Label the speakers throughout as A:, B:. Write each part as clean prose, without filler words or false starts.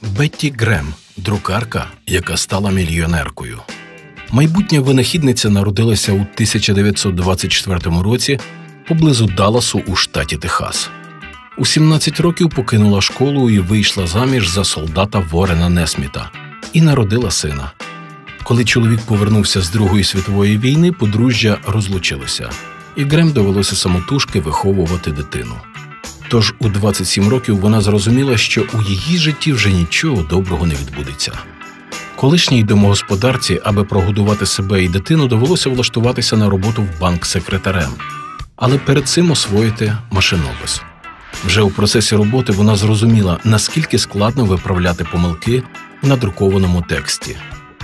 A: Бетті Грем – друкарка, яка стала мільйонеркою. Майбутня винахідниця народилася у 1924 році поблизу Далласу у штаті Техас. У 17 років покинула школу і вийшла заміж за солдата Ворена Несміта і народила сина. Коли чоловік повернувся з Другої світової війни, подружжя розлучилися, і Грем довелося самотужки виховувати дитину. Тож у 27 років вона зрозуміла, що у її житті вже нічого доброго не відбудеться. Колишній домогосподарці, аби прогодувати себе і дитину, довелося влаштуватися на роботу в банк секретарем, але перед цим освоїти машинопис. Вже у процесі роботи вона зрозуміла, наскільки складно виправляти помилки в надрукованому тексті.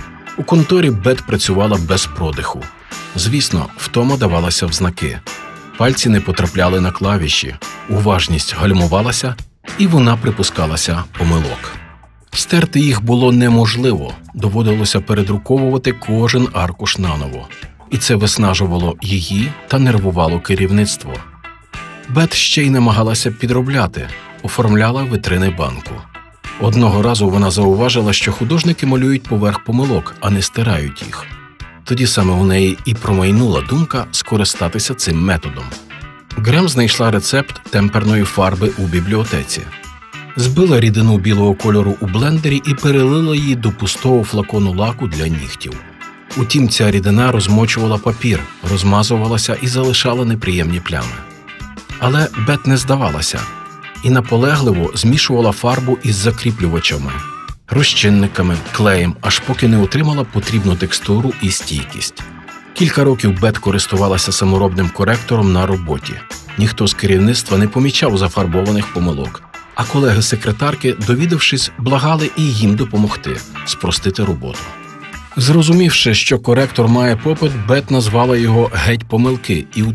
A: У конторі Бет працювала без продиху. Звісно, втома давалася в знаки. Пальці не потрапляли на клавіші, уважність гальмувалася, і вона припускалася помилок. Стерти їх було неможливо, доводилося передруковувати кожен аркуш наново. І це виснажувало її та нервувало керівництво. Бет ще й намагалася підробляти, оформляла вітрини банку. Одного разу вона зауважила, що художники малюють поверх помилок, а не стирають їх. Тоді саме у неї і промайнула думка скористатися цим методом. Грем знайшла рецепт темперної фарби у бібліотеці. Збила рідину білого кольору у блендері і перелила її до пустого флакону лаку для нігтів. Утім, ця рідина розмочувала папір, розмазувалася і залишала неприємні плями. Але Бет не здавалася і наполегливо змішувала фарбу із закріплювачами, розчинниками, клеєм, аж поки не отримала потрібну текстуру і стійкість. Кілька років Бет користувалася саморобним коректором на роботі. Ніхто з керівництва не помічав зафарбованих помилок, а колеги-секретарки, довідавшись, благали і їм допомогти, спростити роботу. Зрозумівши, що коректор має попит, Бет назвала його «Геть помилки» і у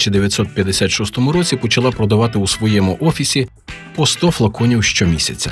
A: 1956 році почала продавати у своєму офісі по 100 флаконів щомісяця.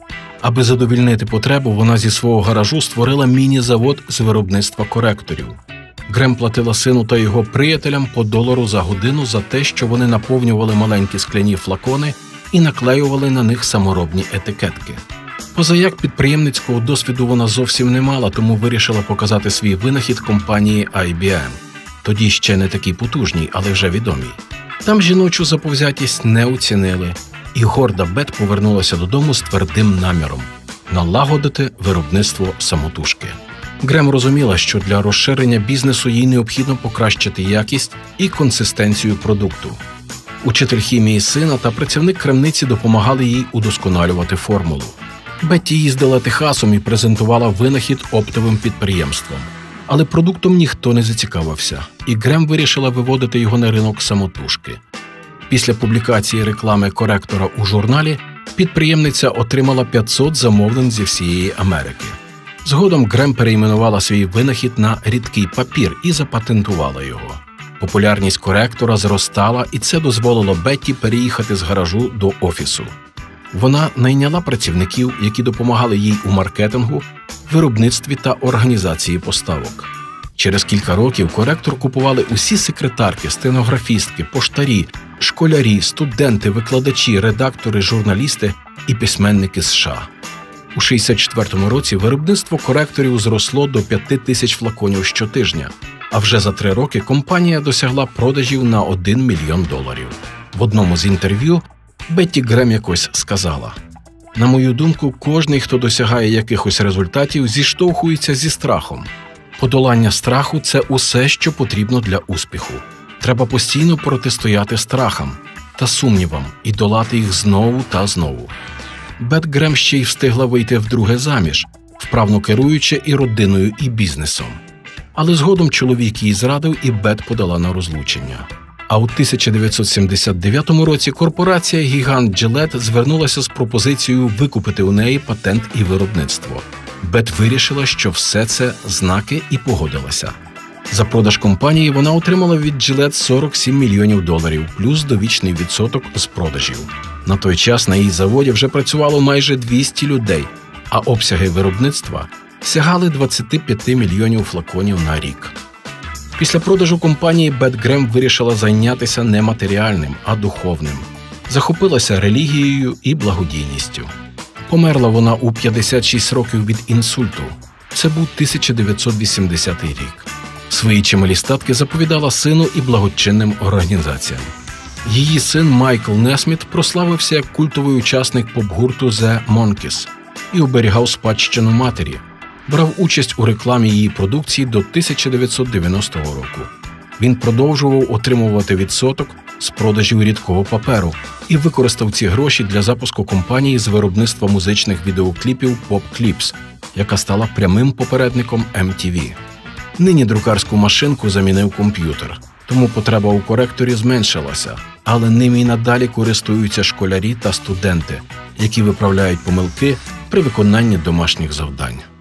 A: Аби задовільнити потребу, вона зі свого гаражу створила міні-завод з виробництва коректорів. Грем платила сину та його приятелям по $1 за годину за те, що вони наповнювали маленькі скляні флакони і наклеювали на них саморобні етикетки. Позаяк підприємницького досвіду вона зовсім не мала, тому вирішила показати свій винахід компанії IBM. Тоді ще не такій потужній, але вже відомій. Там жіночу заповзятість не оцінили, і горда Бет повернулася додому з твердим наміром – налагодити виробництво самотужки. Грем розуміла, що для розширення бізнесу їй необхідно покращити якість і консистенцію продукту. Учитель хімії сина та працівник крамниці допомагали їй удосконалювати формулу. Бетті їздила Техасом і презентувала винахід оптовим підприємствам. Але продуктом ніхто не зацікавився, і Грем вирішила виводити його на ринок самотужки. Після публікації реклами коректора у журналі підприємниця отримала 500 замовлень зі всієї Америки. Згодом Грем перейменувала свій винахід на рідкий папір і запатентувала його. Популярність коректора зростала, і це дозволило Бетті переїхати з гаражу до офісу. Вона найняла працівників, які допомагали їй у маркетингу, виробництві та організації поставок. Через кілька років коректор купували усі секретарки, стенографістки, поштарі, школярі, студенти, викладачі, редактори, журналісти і письменники США. У 1964 році виробництво коректорів зросло до 5000 флаконів щотижня, а вже за 3 роки компанія досягла продажів на $1 мільйон. В одному з інтерв'ю Бетті Грем якось сказала: «На мою думку, кожний, хто досягає якихось результатів, зіштовхується зі страхом. Подолання страху – це усе, що потрібно для успіху. Треба постійно протистояти страхам та сумнівам і долати їх знову та знову». Бет Грем ще й встигла вийти вдруге заміж, вправно керуючи і родиною, і бізнесом. Але згодом чоловік її зрадив, і Бет подала на розлучення. А у 1979 році корпорація «Гігант Gillette» звернулася з пропозицією викупити у неї патент і виробництво. Бет вирішила, що все це знаки, і погодилася. За продаж компанії вона отримала від Gillette $47 мільйонів, плюс довічний відсоток з продажів. На той час на її заводі вже працювало майже 200 людей, а обсяги виробництва сягали 25 мільйонів флаконів на рік. Після продажу компанії Бет Грем вирішила зайнятися не матеріальним, а духовним. Захопилася релігією і благодійністю. Померла вона у 56 років від інсульту. Це був 1980 рік. Свої чималі статки заповідала сину і благочинним організаціям. Її син Майкл Несміт прославився як культовий учасник поп-гурту The Monkees і оберігав спадщину матері. Брав участь у рекламі її продукції до 1990 року. Він продовжував отримувати відсоток з продажів рідкого паперу і використав ці гроші для запуску компанії з виробництва музичних відеокліпів Pop Clips, яка стала прямим попередником MTV. Нині друкарську машинку замінив комп'ютер, тому потреба у коректорі зменшилася, але ними й надалі користуються школярі та студенти, які виправляють помилки при виконанні домашніх завдань.